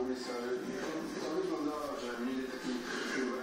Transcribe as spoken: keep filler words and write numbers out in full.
ulicy, ale to, to wyglądało, że mieli taki